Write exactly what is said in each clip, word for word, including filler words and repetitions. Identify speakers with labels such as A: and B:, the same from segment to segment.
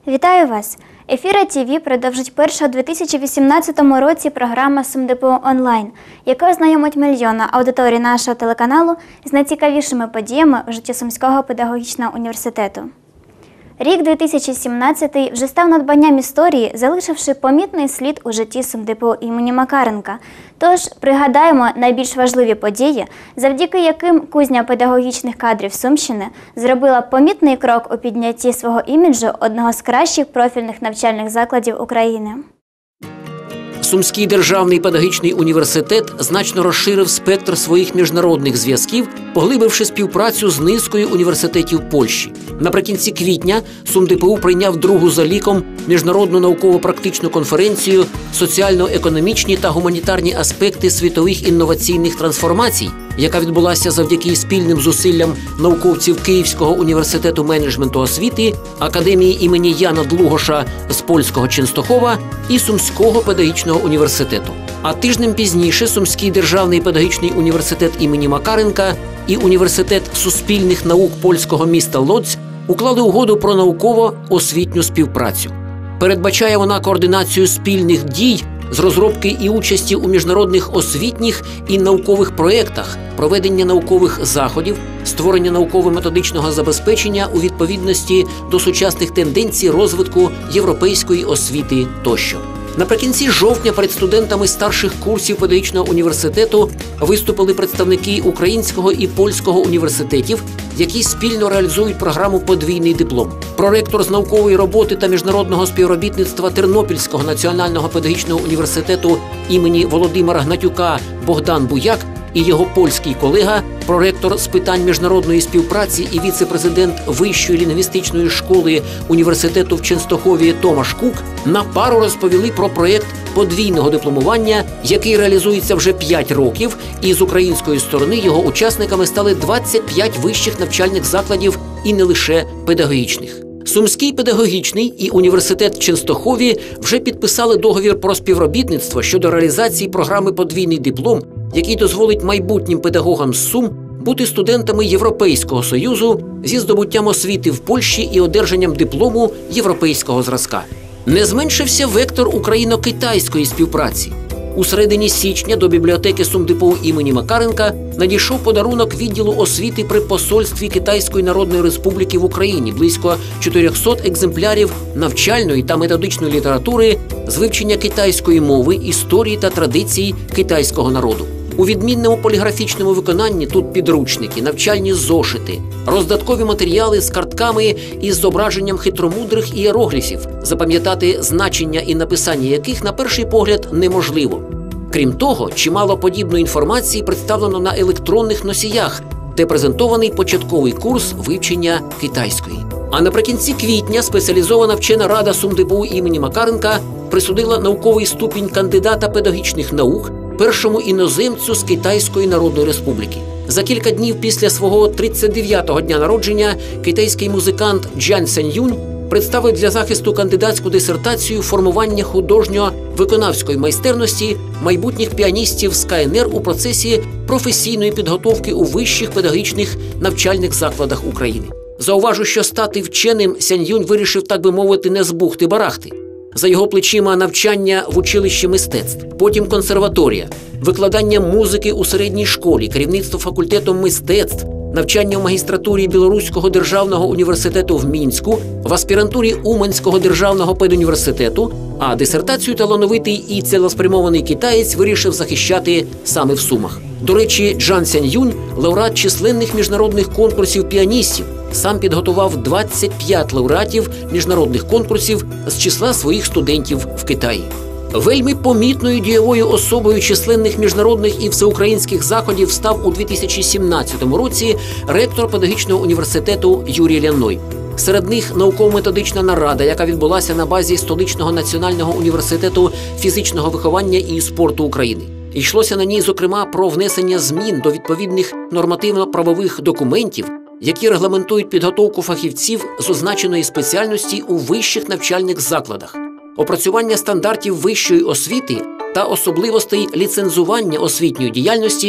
A: Вітаю вас! Ефіра ТІВІ продовжить перша у дві тисячі вісімнадцятому році програма СумДПУ онлайн, яка ознайомить мільйони аудиторії нашого телеканалу з найцікавішими подіями в житті Сумського педагогічного університету. Рік дві тисячі сімнадцятий вже став надбанням історії, залишивши помітний слід у житті СумДПУ імені Макаренка. Тож пригадаємо найбільш важливі події, завдяки яким кузня педагогічних кадрів Сумщини зробила помітний крок у піднятті свого іміджу одного з кращих профільних навчальних закладів України.
B: Сумський державний педагогічний університет значно розширив спектр своїх міжнародних зв'язків, поглибивши співпрацю з низкою університетів Польщі. Наприкінці квітня СумДПУ прийняв другу за ліком міжнародну науково-практичну конференцію «Соціально-економічні та гуманітарні аспекти світових інноваційних трансформацій», яка відбулася завдяки спільним зусиллям науковців Київського університету менеджменту освіти, Академії імені Яна Длугоша з польського Ченстохова і Сумського педагогічного університету. А тижнем пізніше Сумський державний педагогічний університет імені Макаренка і Університет суспільних наук польського міста Лодзь уклали угоду про науково-освітню співпрацю. Передбачає вона координацію спільних дій з розробки і участі у міжнародних освітніх і наукових проєктах, проведення наукових заходів, створення науково-методичного забезпечення у відповідності до сучасних тенденцій розвитку європейської освіти тощо. Наприкінці жовтня перед студентами старших курсів педагогічного університету виступили представники українського і польського університетів, які спільно реалізують програму «Подвійний диплом». Проректор з наукової роботи та міжнародного співробітництва Тернопільського національного педагогічного університету імені Володимира Гнатюка Богдан Буяк і його польський колега, проректор з питань міжнародної співпраці і віце-президент Вищої лінгвістичної школи університету в Ченстохові Томаш Кук на пару розповіли про проєкт подвійного дипломування, який реалізується вже п'ять років, і з української сторони його учасниками стали двадцять п'ять вищих навчальних закладів і не лише педагогічних. Сумський педагогічний і університет в Ченстохові вже підписали договір про співробітництво щодо реалізації програми «Подвійний диплом», який дозволить майбутнім педагогам з Сум бути студентами Європейського Союзу зі здобуттям освіти в Польщі і одержанням диплому європейського зразка. Не зменшився вектор україно-китайської співпраці. У середині січня до бібліотеки СумДПУ імені Макаренка надійшов подарунок відділу освіти при посольстві Китайської Народної Республіки в Україні, близько чотирьохсот екземплярів навчальної та методичної літератури з вивчення китайської мови, історії та традицій китайського народу. У відмінному поліграфічному виконанні тут підручники, навчальні зошити, роздаткові матеріали з картками із зображенням хитромудрих ієрогліфів, запам'ятати значення і написання яких на перший погляд неможливо. Крім того, чимало подібної інформації представлено на електронних носіях, де презентований початковий курс вивчення китайської. А наприкінці квітня спеціалізована вчена рада СумДПУ імені Макаренка присудила науковий ступінь кандидата педагогічних наук першому іноземцю з Китайської Народної Республіки. За кілька днів після свого тридцять дев'ятого дня народження китайський музикант Джан Сяньюнь представив для захисту кандидатську дисертацію «Формування художньо-виконавської майстерності майбутніх піаністів з КНР у процесі професійної підготовки у вищих педагогічних навчальних закладах України». Зауважу, що стати вченим Сяньюнь вирішив, так би мовити, не з бухти-барахти. За його плечима навчання в училищі мистецтв, потім консерваторія, викладання музики у середній школі, керівництво факультетом мистецтв, навчання в магістратурі Білоруського державного університету в Мінську, в аспірантурі Уманського державного педуніверситету, а дисертацію талановитий і цілеспрямований китаєць вирішив захищати саме в Сумах. До речі, Джан Сяньюнь – лауреат численних міжнародних конкурсів піаністів, сам підготував двадцять п'ять лауреатів міжнародних конкурсів з числа своїх студентів в Китаї. Вельми помітною дієвою особою численних міжнародних і всеукраїнських заходів став у дві тисячі сімнадцятому році ректор педагогічного університету Юрій Ляной. Серед них науково-методична нарада, яка відбулася на базі Столичного національного університету фізичного виховання і спорту України. Йшлося на ній, зокрема, про внесення змін до відповідних нормативно-правових документів, які регламентують підготовку фахівців з означеної спеціальності у вищих навчальних закладах, опрацювання стандартів вищої освіти та особливостей ліцензування освітньої діяльності,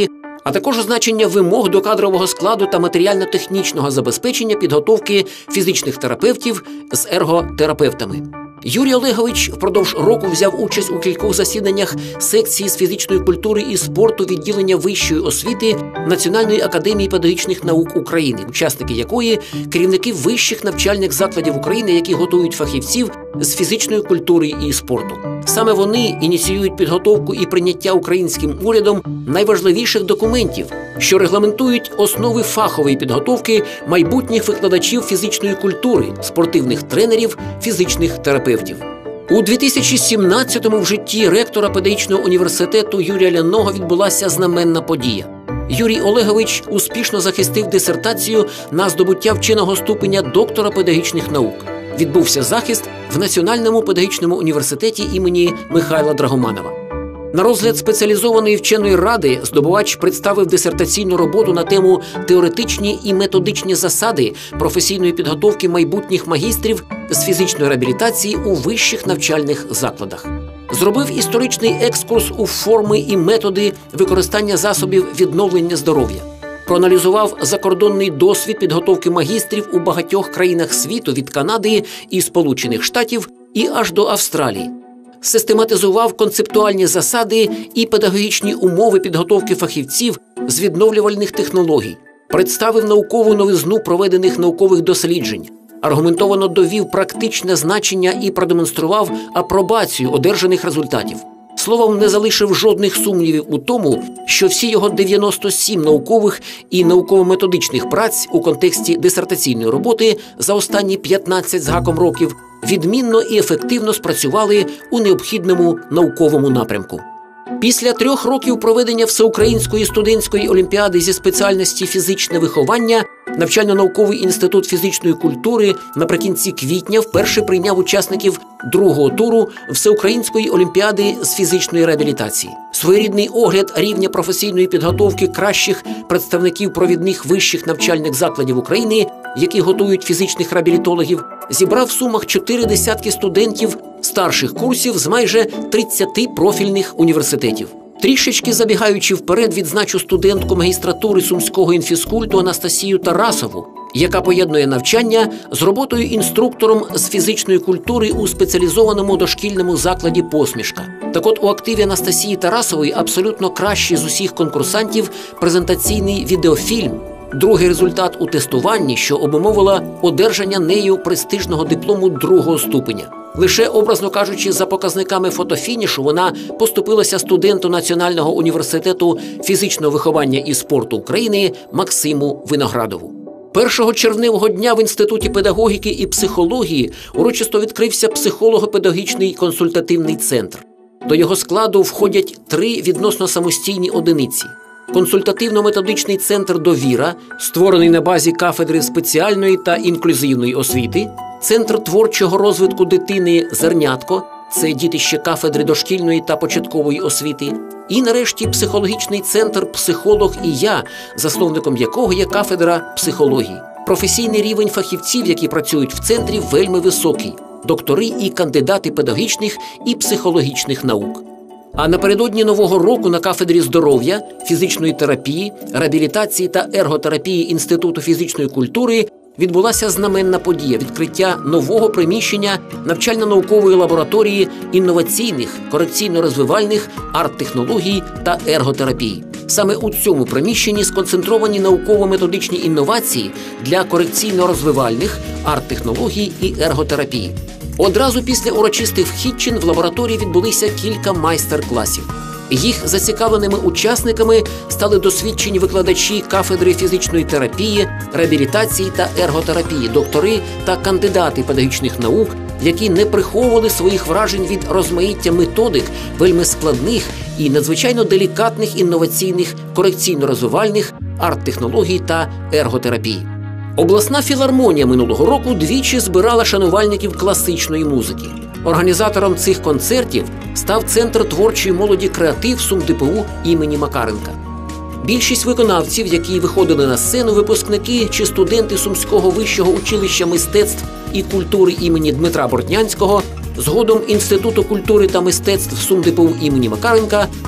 B: а також значення вимог до кадрового складу та матеріально-технічного забезпечення підготовки фізичних терапевтів з ерготерапевтами. Юрій Олегович впродовж року взяв участь у кількох засіданнях секції з фізичної культури і спорту відділення вищої освіти Національної академії педагогічних наук України, учасники якої – керівники вищих навчальних закладів України, які готують фахівців з фізичної культури і спорту. Саме вони ініціюють підготовку і прийняття українським урядом найважливіших документів, що регламентують основи фахової підготовки майбутніх викладачів фізичної культури, спортивних тренерів, фізичних терапевтів. У дві тисячі сімнадцятому в житті ректора педагогічного університету Юрія Ляного відбулася знаменна подія. Юрій Олегович успішно захистив дисертацію на здобуття вченого ступеня доктора педагогічних наук. Відбувся захист в Національному педагогічному університеті імені Михайла Драгоманова. На розгляд спеціалізованої вченої ради здобувач представив дисертаційну роботу на тему «Теоретичні і методичні засади професійної підготовки майбутніх магістрів з фізичної реабілітації у вищих навчальних закладах». Зробив історичний екскурс у форми і методи використання засобів відновлення здоров'я. Проаналізував закордонний досвід підготовки магістрів у багатьох країнах світу від Канади і Сполучених Штатів і аж до Австралії. Систематизував концептуальні засади і педагогічні умови підготовки фахівців з відновлювальних технологій. Представив наукову новизну проведених наукових досліджень. Аргументовано довів практичне значення і продемонстрував апробацію одержаних результатів. Словом, не залишив жодних сумнівів у тому, що всі його дев'яносто сім наукових і науково-методичних праць у контексті дисертаційної роботи за останні п'ятнадцять з гаком років відмінно і ефективно спрацювали у необхідному науковому напрямку. Після трьох років проведення Всеукраїнської студентської олімпіади зі спеціальності фізичне виховання Навчально-науковий інститут фізичної культури наприкінці квітня вперше прийняв учасників другого туру Всеукраїнської олімпіади з фізичної реабілітації. Своєрідний огляд рівня професійної підготовки кращих представників провідних вищих навчальних закладів України, які готують фізичних реабілітологів, зібрав в Сумах чотири десятки студентів старших курсів з майже тридцяти профільних університетів. Трішечки забігаючи вперед, відзначу студентку магістратури Сумського інфізкульту Анастасію Тарасову, яка поєднує навчання з роботою інструктором з фізичної культури у спеціалізованому дошкільному закладі «Посмішка». Так от у активі Анастасії Тарасової абсолютно кращий з усіх конкурсантів презентаційний відеофільм. Другий результат у тестуванні, що обумовила одержання нею престижного диплому другого ступеня. Лише, образно кажучи, за показниками фотофінішу вона поступилася студенту Національного університету фізичного виховання і спорту України Максиму Виноградову. Першого червневого дня в Інституті педагогіки і психології урочисто відкрився психолого-педагогічний консультативний центр. До його складу входять три відносно самостійні одиниці. Консультативно-методичний центр «Довіра», створений на базі кафедри спеціальної та інклюзивної освіти, Центр творчого розвитку дитини «Зернятко», це дітище кафедри дошкільної та початкової освіти, і, нарешті, психологічний центр «Психолог і я», засновником якого є кафедра психології. Професійний рівень фахівців, які працюють в центрі, вельми високий – доктори і кандидати педагогічних і психологічних наук. А напередодні Нового року на кафедрі здоров'я, фізичної терапії, реабілітації та ерготерапії Інституту фізичної культури відбулася знаменна подія – відкриття нового приміщення навчально-наукової лабораторії інноваційних, корекційно-розвивальних арт-технологій та ерготерапії. Саме у цьому приміщенні сконцентровані науково-методичні інновації для корекційно-розвивальних арт-технологій і ерготерапії. Одразу після урочистих вхідчин в лабораторії відбулися кілька майстер-класів. Їх зацікавленими учасниками стали досвідчені викладачі кафедри фізичної терапії, реабілітації та ерготерапії, доктори та кандидати педагогічних наук, які не приховували своїх вражень від розмаїття методик вельми складних і надзвичайно делікатних інноваційних корекційно-розвивальних арт-технологій та ерготерапії. Обласна філармонія минулого року двічі збирала шанувальників класичної музики. Організатором цих концертів став Центр творчої молоді «Креатив» СумДПУ імені Макаренка. Більшість виконавців, які виходили на сцену, випускники чи студенти Сумського вищого училища мистецтв і культури імені Дмитра Бортнянського, згодом Інституту культури та мистецтв СумДПУ імені Макаренка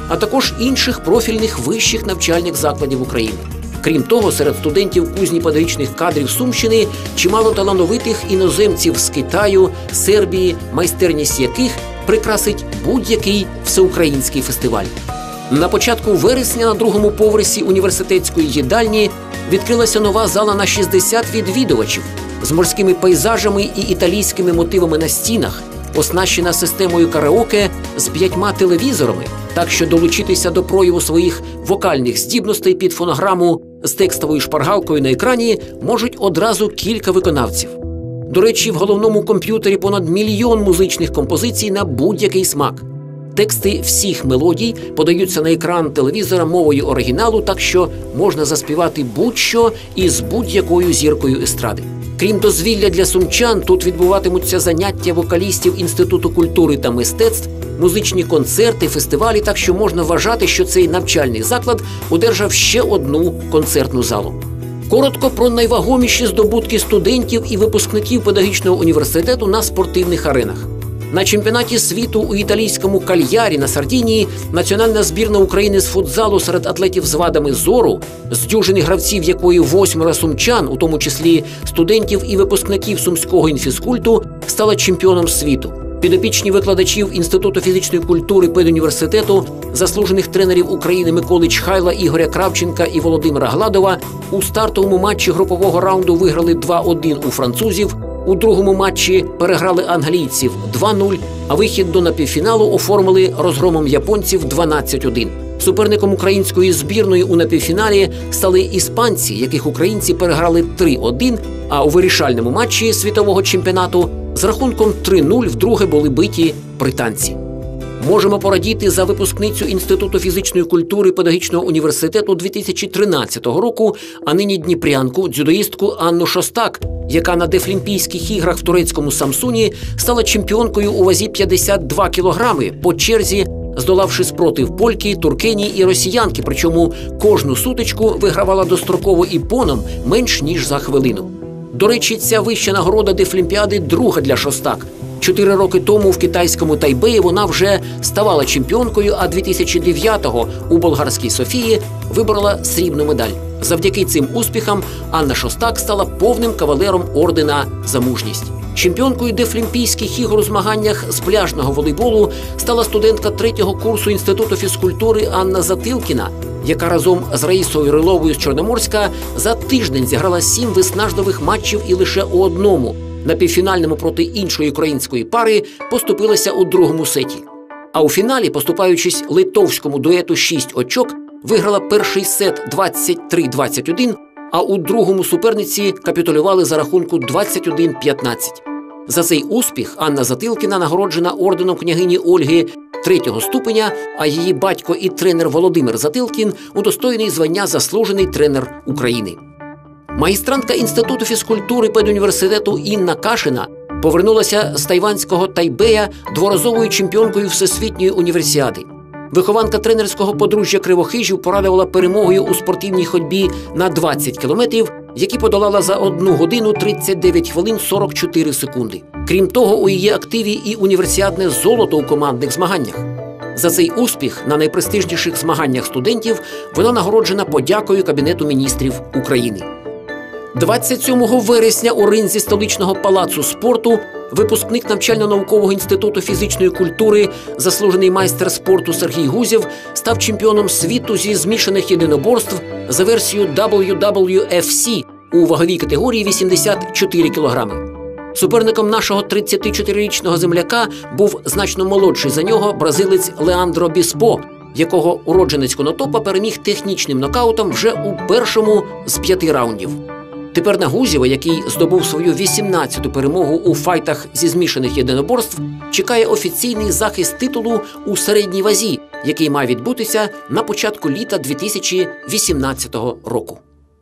B: а також інших профільних вищих навчальних закладів України. Крім того, серед студентів кузні педагогічних кадрів Сумщини чимало талановитих іноземців з Китаю, Сербії, майстерність яких прикрасить будь-який всеукраїнський фестиваль. На початку вересня на другому поверсі університетської їдальні відкрилася нова зала на шістдесят відвідувачів з морськими пейзажами і італійськими мотивами на стінах, оснащена системою караоке з п'ятьма телевізорами, так що долучитися до прояву своїх вокальних здібностей під фонограму з текстовою шпаргалкою на екрані можуть одразу кілька виконавців. До речі, в головному комп'ютері понад мільйон музичних композицій на будь-який смак. Тексти всіх мелодій подаються на екран телевізора мовою оригіналу, так що можна заспівати будь-що із будь-якою зіркою естради. Крім дозвілля для сумчан, тут відбуватимуться заняття вокалістів Інституту культури та мистецтв, музичні концерти, фестивалі, так що можна вважати, що цей навчальний заклад одержав ще одну концертну залу. Коротко про найвагоміші здобутки студентів і випускників педагогічного університету на спортивних аренах. На чемпіонаті світу у італійському Кальярі на Сардинії національна збірна України з футзалу серед атлетів з вадами зору, з дюжини гравців якої восьмеро сумчан, у тому числі студентів і випускників Сумського інфізкульту, стала чемпіоном світу. Підопічні викладачів Інституту фізичної культури педуніверситету, заслужених тренерів України Миколи Чхайла, Ігоря Кравченка і Володимира Гладова у стартовому матчі групового раунду виграли два один у французів, у другому матчі переграли англійців два нуль, а вихід до напівфіналу оформили розгромом японців дванадцять один. Суперником української збірної у напівфіналі стали іспанці, яких українці переграли три один, а у вирішальному матчі світового чемпіонату з рахунком три нуль вдруге були биті британці. Можемо порадіти за випускницю Інституту фізичної культури педагогічного університету дві тисячі тринадцятого року, а нині дніпрянку, дзюдоїстку Анну Шостак, яка на Дефлімпійських іграх в турецькому Самсуні стала чемпіонкою у вазі п'ятдесят два кілограми по черзі, здолавши спротив польки, туркині і росіянки, причому кожну сутичку вигравала достроково і поном менш ніж за хвилину. До речі, ця вища нагорода Дефлімпіади друга для Шостак. Чотири роки тому в китайському Тайбеї вона вже ставала чемпіонкою, а дві тисячі дев'ятого у болгарській Софії виборола срібну медаль. Завдяки цим успіхам Анна Шостак стала повним кавалером ордена «За мужність». Чемпіонкою Дефлімпійських ігор у змаганнях з пляжного волейболу стала студентка третього курсу Інституту фізкультури Анна Затилкіна, яка разом з Раїсою Риловою з Чорноморська за тиждень зіграла сім виснажливих матчів і лише у одному, на півфінальному проти іншої української пари, поступилася у другому сеті. А у фіналі, поступаючись литовському дуету шість очок, виграла перший сет двадцять три двадцять один, а у другому суперниці капітулювали за рахунку двадцять один п'ятнадцять. За цей успіх Анна Затилкіна нагороджена орденом княгині Ольги третього ступеня, а її батько і тренер Володимир Затилкін удостоєний звання «Заслужений тренер України». Магістрантка Інституту фізкультури педуніверситету Інна Кашина повернулася з тайванського Тайбея дворазовою чемпіонкою Всесвітньої універсіади. Вихованка тренерського подружжя Кривохижів порадувала перемогою у спортивній ходьбі на двадцять кілометрів, які подолала за одну годину тридцять дев'ять хвилин сорок чотири секунди. Крім того, у її активі і універсіадне золото у командних змаганнях. За цей успіх на найпрестижніших змаганнях студентів вона нагороджена подякою Кабінету міністрів України. двадцять сьомого вересня у ринзі столичного палацу спорту випускник навчально-наукового інституту фізичної культури, заслужений майстер спорту Сергій Гузєв став чемпіоном світу зі змішаних єдиноборств за версією дабл ю дабл ю еф сі у ваговій категорії вісімдесят чотири кілограми. Суперником нашого тридцятичотирирічного земляка був значно молодший за нього бразилець Леандро Біспо, якого уродженець Конотопа переміг технічним нокаутом вже у першому з п'яти раундів. Тепер на Гузєва, який здобув свою вісімнадцяту перемогу у файтах зі змішаних єдиноборств, чекає офіційний захист титулу у середній вазі, який має відбутися на початку літа дві тисячі вісімнадцятого року.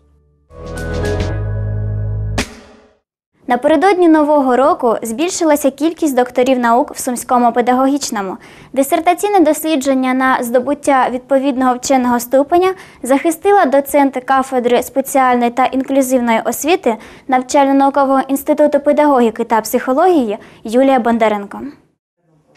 A: Напередодні Нового року збільшилася кількість докторів наук в Сумському педагогічному. Дисертаційне дослідження на здобуття відповідного вченого ступеня захистила доцент кафедри спеціальної та інклюзивної освіти Навчально-наукового інституту педагогіки та психології Юлія Бондаренко.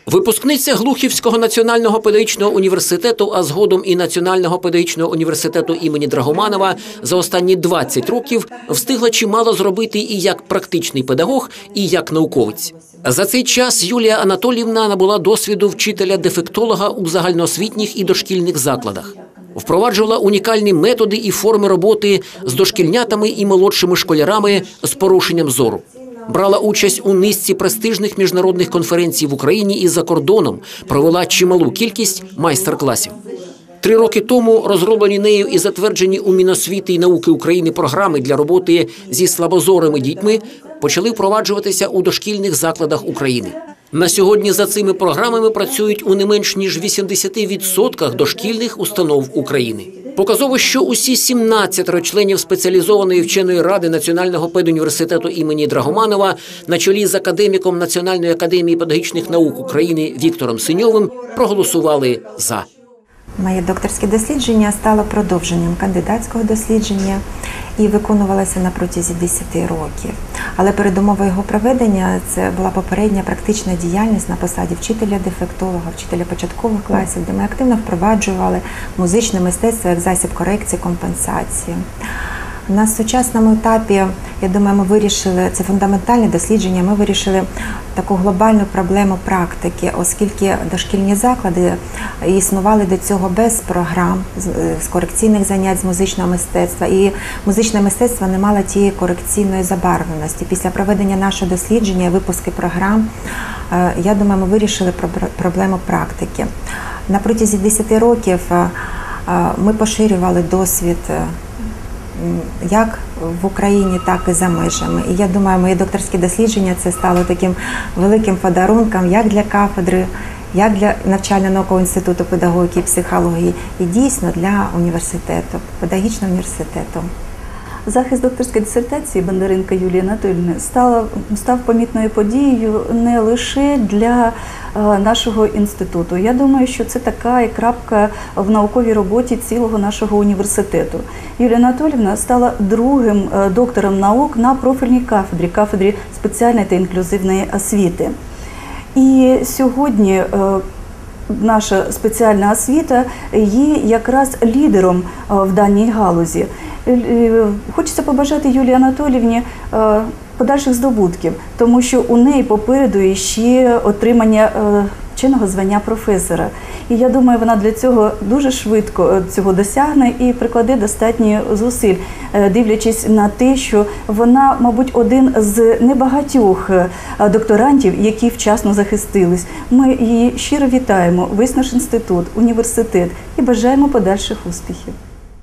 B: Випускниця Глухівського національного педагогічного університету, а згодом і Національного педагогічного університету імені Драгоманова за останні двадцять років встигла чимало зробити і як практичний педагог, і як науковець. За цей час Юлія Анатоліївна набула досвіду вчителя-дефектолога у загальноосвітніх і дошкільних закладах. Впроваджувала унікальні методи і форми роботи з дошкільнятами і молодшими школярами з порушенням зору. Брала участь у низці престижних міжнародних конференцій в Україні і за кордоном, провела чималу кількість майстер-класів. Три роки тому розроблені нею і затверджені у Міносвіти і науки України програми для роботи зі слабозорими дітьми почали впроваджуватися у дошкільних закладах України. На сьогодні за цими програмами працюють у не менш ніж вісімдесяти відсотках дошкільних установ України. Показово, що усі сімнадцять членів спеціалізованої вченої ради Національного педуніверситету імені Драгоманова на чолі з академіком Національної академії педагогічних наук України Віктором Синьовим проголосували «за».
C: Моє докторське дослідження стало продовженням кандидатського дослідження і виконувалося на протязі десяти років. Але передумовою його проведення це була попередня практична діяльність на посаді вчителя-дефектолога, вчителя початкових класів, де ми активно впроваджували музичне мистецтво як засіб корекції, компенсації. На сучасному етапі, я думаю, ми вирішили, це фундаментальне дослідження, ми вирішили таку глобальну проблему практики, оскільки дошкільні заклади існували до цього без програм, з корекційних занять з музичного мистецтва, і музичне мистецтво не мало тієї корекційної забарвленості. Після проведення нашого дослідження і випуску програм, я думаю, ми вирішили проблему практики. На протязі десяти років ми поширювали досвід як в Україні, так і за межами. І я думаю, моє докторське дослідження це стало таким великим подарунком як для кафедри, як для навчально-наукового інституту педагогіки і психології, і дійсно для університету, педагогічного університету.
D: Захист докторської дисертації Бондаренко Юлії Анатоліївни став, став помітною подією не лише для нашого інституту. Я думаю, що це така і крапка в науковій роботі цілого нашого університету. Юлія Анатоліївна стала другим доктором наук на профільній кафедрі, кафедрі спеціальної та інклюзивної освіти. І сьогодні наша спеціальна освіта є якраз лідером в даній галузі. Хочеться побажати Юлії Анатоліївні подальших здобутків, тому що у неї попереду ще отримання чинного звання професора. І я думаю, вона для цього дуже швидко цього досягне і прикладе достатньо зусиль, дивлячись на те, що вона, мабуть, один з небагатьох докторантів, які вчасно захистились. Ми її щиро вітаємо, весь наш інститут, університет, і бажаємо подальших успіхів.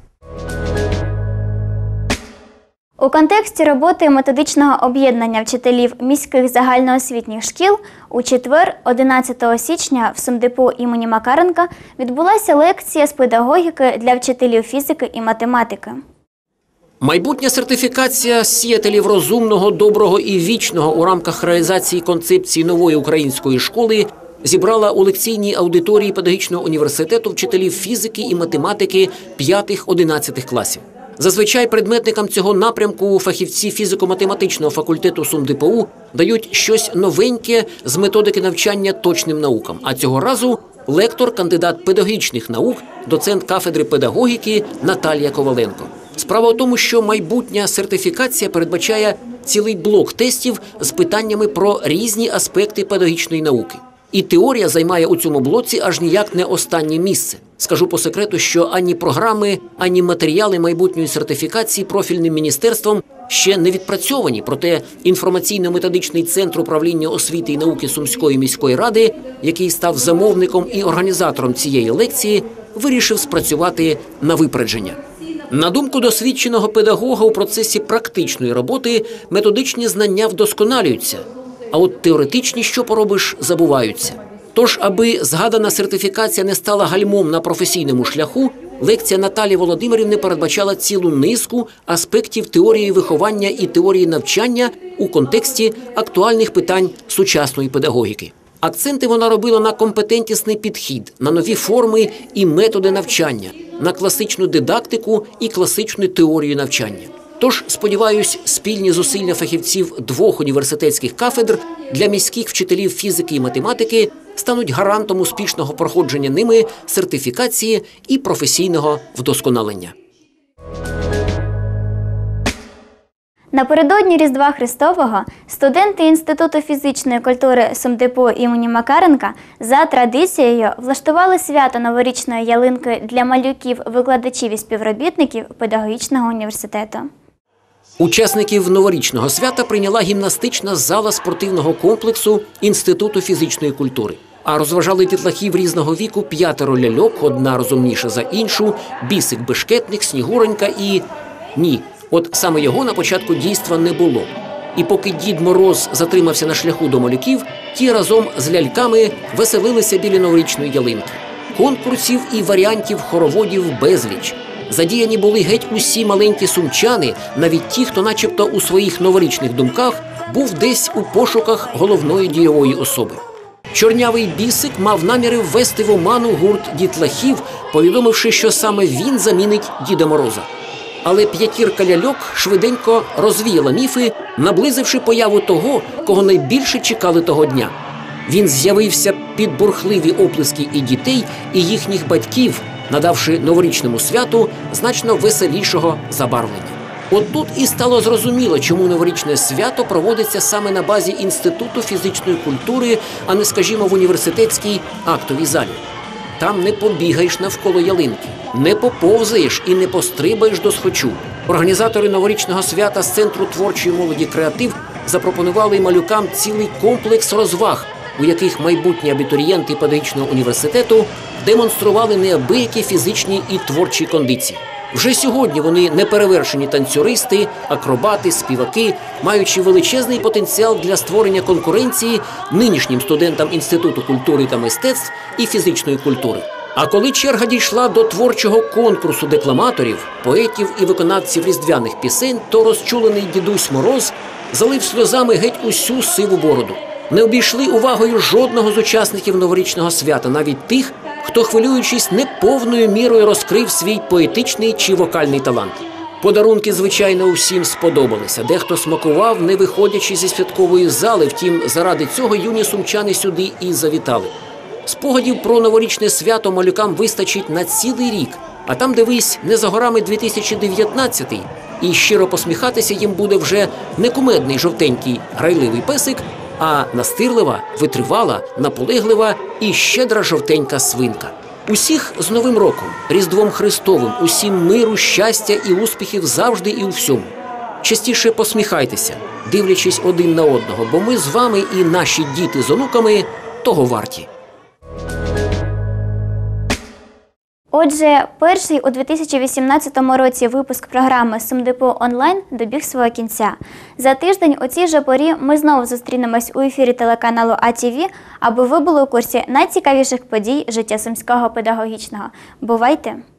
A: У контексті роботи методичного об'єднання вчителів міських загальноосвітніх шкіл у четвер, одинадцятого січня, в СумДПУ імені Макаренка відбулася лекція з педагогіки для вчителів фізики і математики.
B: Майбутня сертифікація сіятелів розумного, доброго і вічного у рамках реалізації концепції нової української школи зібрала у лекційній аудиторії педагогічного університету вчителів фізики і математики п'ятих-одинадцятих класів. Зазвичай предметникам цього напрямку фахівці фізико-математичного факультету СумДПУ дають щось новеньке з методики навчання точним наукам. А цього разу лектор, кандидат педагогічних наук, доцент кафедри педагогіки Наталія Коваленко. Справа в тому, що майбутня сертифікація передбачає цілий блок тестів з питаннями про різні аспекти педагогічної науки. І теорія займає у цьому блоці аж ніяк не останнє місце. Скажу по секрету, що ані програми, ані матеріали майбутньої сертифікації профільним міністерством ще не відпрацьовані. Проте інформаційно-методичний центр управління освіти і науки Сумської міської ради, який став замовником і організатором цієї лекції, вирішив спрацювати на випередження. На думку досвідченого педагога, у процесі практичної роботи методичні знання вдосконалюються, а от теоретичні, що поробиш, забуваються. Тож, аби згадана сертифікація не стала гальмом на професійному шляху, лекція Наталії Володимирівни передбачала цілу низку аспектів теорії виховання і теорії навчання у контексті актуальних питань сучасної педагогіки. Акценти вона робила на компетентісний підхід, на нові форми і методи навчання, на класичну дидактику і класичну теорію навчання. Тож, сподіваюсь, спільні зусилля фахівців двох університетських кафедр для міських вчителів фізики і математики стануть гарантом успішного проходження ними сертифікації і професійного вдосконалення.
A: Напередодні Різдва Христового студенти Інституту фізичної культури СумДепо імені Макаренка за традицією влаштували свято новорічної ялинки для малюків, викладачів і співробітників педагогічного університету.
B: Учасників новорічного свята прийняла гімнастична зала спортивного комплексу Інституту фізичної культури. А розважали дітлахів різного віку п'ятеро ляльок, одна розумніша за іншу, бісик-бешкетник, снігуронька і… Ні, от саме його на початку дійства не було. І поки Дід Мороз затримався на шляху до малюків, ті разом з ляльками веселилися біля новорічної ялинки. Конкурсів і варіантів хороводів безліч. Задіяні були геть усі маленькі сумчани, навіть ті, хто начебто у своїх новорічних думках був десь у пошуках головної дієвої особи. Чорнявий бісик мав наміри ввести в оману гурт дітлахів, повідомивши, що саме він замінить Діда Мороза. Але п'ятірка ляльок швиденько розвіяла міфи, наблизивши появу того, кого найбільше чекали того дня. Він з'явився під бурхливі оплески і дітей, і їхніх батьків, надавши новорічному святу значно веселішого забарвлення. От тут і стало зрозуміло, чому новорічне свято проводиться саме на базі Інституту фізичної культури, а не, скажімо, в університетській актовій залі. Там не побігаєш навколо ялинки, не поповзаєш і не пострибаєш до схочу. Організатори новорічного свята з Центру творчої молоді «Креатив» запропонували малюкам цілий комплекс розваг, у яких майбутні абітурієнти педагогічного університету демонстрували неабиякі фізичні і творчі кондиції. Вже сьогодні вони неперевершені танцюристи, акробати, співаки, маючи величезний потенціал для створення конкуренції нинішнім студентам Інституту культури та мистецтв і фізичної культури. А коли черга дійшла до творчого конкурсу декламаторів, поетів і виконавців різдвяних пісень, то розчулений дідусь Мороз залив сльозами геть усю сиву бороду. Не обійшли увагою жодного з учасників новорічного свята, навіть тих, хто, хвилюючись, не повною мірою розкрив свій поетичний чи вокальний талант. Подарунки, звичайно, усім сподобалися. Дехто смакував, не виходячи зі святкової зали, втім, заради цього юні сумчани сюди і завітали. Спогадів про новорічне свято малюкам вистачить на цілий рік, а там, дивись, не за горами дві тисячі дев'ятнадцятий, і щиро посміхатися їм буде вже не кумедний жовтенький грайливий песик, а настирлива, витривала, наполеглива і щедра жовтенька свинка. Усіх з Новим роком, Різдвом Христовим, усім миру, щастя і успіхів завжди і у всьому. Частіше посміхайтеся, дивлячись один на одного, бо ми з вами і наші діти з онуками того варті.
A: Отже, перший у дві тисячі вісімнадцятому році випуск програми «СумДепо онлайн» добіг свого кінця. За тиждень у цій же порі ми знову зустрінемось у ефірі телеканалу А Ті Ві, аби ви були у курсі найцікавіших подій життя Сумського педагогічного. Бувайте!